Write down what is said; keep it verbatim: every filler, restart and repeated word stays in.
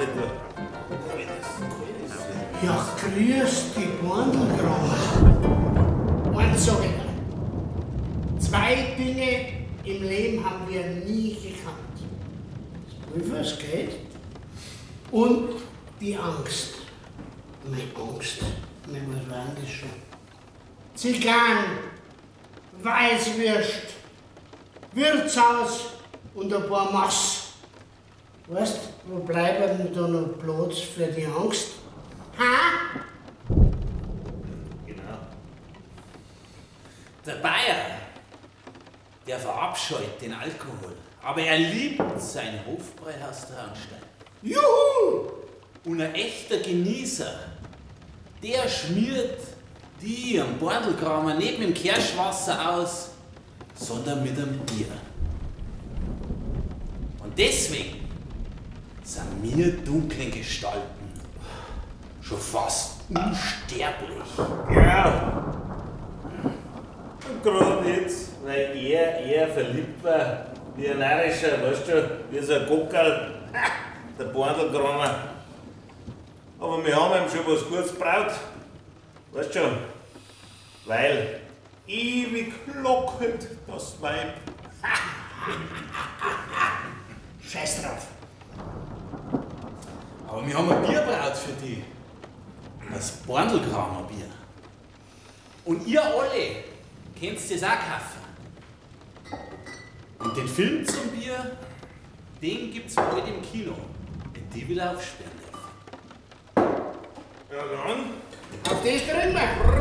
nicht, du. Ja, grüß die Borndelgraber. Eins sag ich dir. Zwei Dinge im Leben haben wir nie gekannt. Das Prüfersgeld und die Angst. Meine Angst. Meine, was war denn das schon? Zigarren, Weißwürst, Wirtshaus und ein paar Mass. Weißt du, wo bleibt denn da noch Platz für die Angst? Ha? Genau. Der Bayer, der verabscheut den Alkohol, aber er liebt sein Hofbräuhaus Traunstein. Juhu! Und ein echter Genießer, der schmiert die am Bordelkramer nicht mit dem Kirschwasser aus, sondern mit einem Bier. Und deswegen sind wir dunklen Gestalten schon fast unsterblich. Ja. Und gerade jetzt, weil er eher verliebt war, wie ein Närrischer, weißt du, wie so ein Gockerl, der Bordelgramer. Aber wir haben ihm schon was Gutes gebraut, weißt du schon, weil ewig lockend das Weib. Scheiß drauf. Aber wir haben ein Bier braut für die. Das Bordelkramer Bier. Und ihr alle könnt das auch kaufen. Und den Film zum Bier, den gibt's bald im Kino, wenn die wieder aufsperren dürfen. Ja dann. Auf das drin wir.